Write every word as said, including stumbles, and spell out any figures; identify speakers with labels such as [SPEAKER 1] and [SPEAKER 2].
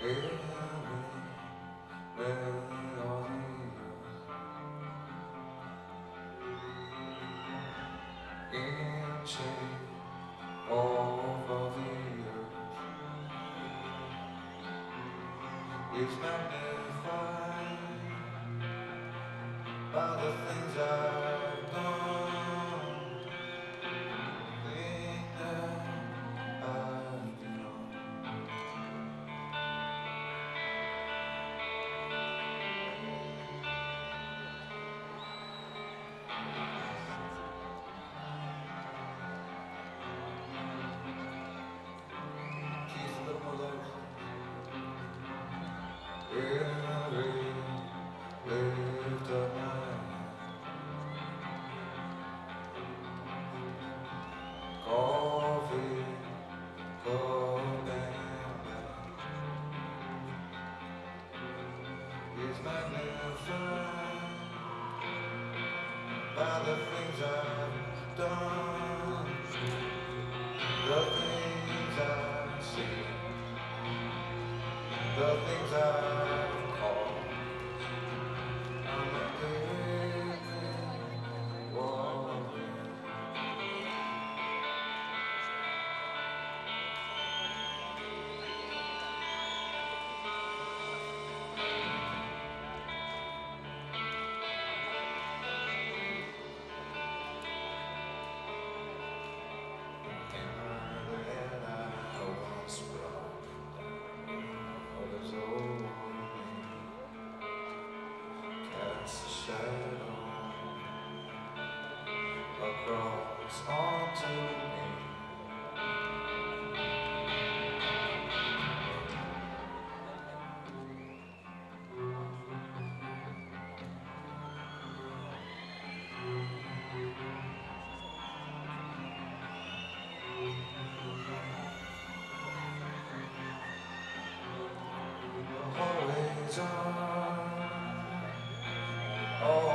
[SPEAKER 1] Is magnified by the things I've done, think that I've become. Keith, a little more low. Every lift up my hand, coffee, cup and bag is magnified by the things I've done, the things I've seen, the things I've called. I'm a living warrior. Shadow across onto me. Always on, always